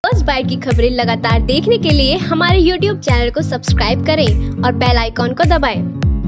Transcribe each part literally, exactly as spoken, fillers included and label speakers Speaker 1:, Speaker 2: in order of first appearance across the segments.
Speaker 1: First bite की खबरें लगातार देखने के लिए हमारे यूट्यूब चैनल को सब्सक्राइब करें और बेल आइकॉन को दबाएं।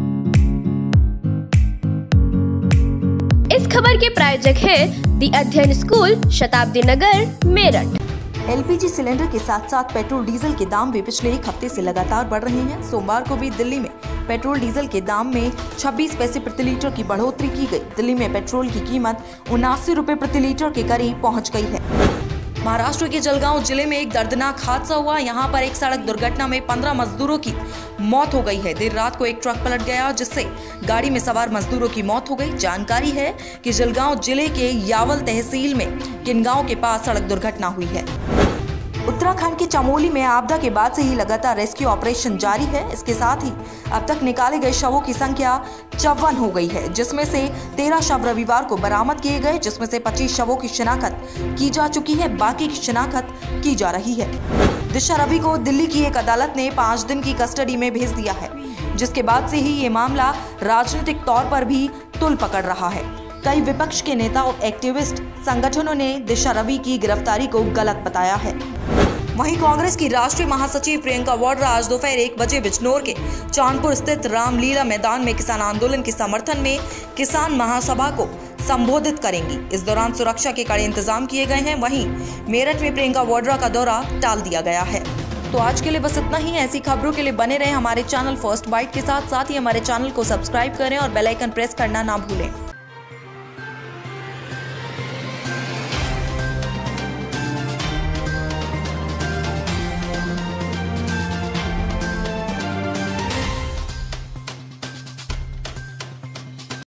Speaker 1: इस खबर के प्रायोजक है दी अध्ययन स्कूल, शताब्दी नगर, मेरठ।
Speaker 2: एलपीजी सिलेंडर के साथ साथ पेट्रोल डीजल के दाम भी पिछले एक हफ्ते से लगातार बढ़ रहे हैं। सोमवार को भी दिल्ली में पेट्रोल डीजल के दाम में छब्बीस पैसे प्रति लीटर की बढ़ोतरी की गई। दिल्ली में पेट्रोल की कीमत उनासी रुपए प्रति लीटर के करीब पहुंच गई है। महाराष्ट्र के जलगांव जिले में एक दर्दनाक हादसा हुआ। यहां पर एक सड़क दुर्घटना में पंद्रह मजदूरों की मौत हो गई है। देर रात को एक ट्रक पलट गया जिससे गाड़ी में सवार मजदूरों की मौत हो गई। जानकारी है कि जलगांव जिले के यावल तहसील में किनगांव के पास सड़क दुर्घटना हुई है। उत्तराखंड के चमोली में आपदा के बाद से ही लगातार रेस्क्यू ऑपरेशन जारी है। इसके साथ ही अब तक निकाले गए शवों की संख्या चौवन हो गई है, जिसमें से तेरह शव रविवार को बरामद किए गए, जिसमें से पच्चीस शवों की शिनाख्त की जा चुकी है, बाकी की शिनाख्त की जा रही है। दिशा रवि को दिल्ली की एक अदालत ने पाँच दिन की कस्टडी में भेज दिया है, जिसके बाद से ही ये मामला राजनीतिक तौर पर भी तुल पकड़ रहा है। कई विपक्ष के नेता और एक्टिविस्ट संगठनों ने दिशा रवि की गिरफ्तारी को गलत बताया है। वहीं कांग्रेस की राष्ट्रीय महासचिव प्रियंका वाड्रा आज दोपहर एक बजे बिजनौर के चांदपुर स्थित रामलीला मैदान में किसान आंदोलन के समर्थन में किसान महासभा को संबोधित करेंगी। इस दौरान सुरक्षा के कड़े इंतजाम किए गए हैं। वहीं मेरठ में प्रियंका वाड्रा का दौरा टाल दिया गया है। तो आज के लिए बस इतना ही। ऐसी खबरों के लिए बने रहें हमारे चैनल फर्स्ट बाइट के साथ साथ ही हमारे चैनल को सब्सक्राइब करें और बेल आइकन प्रेस करना ना भूलें।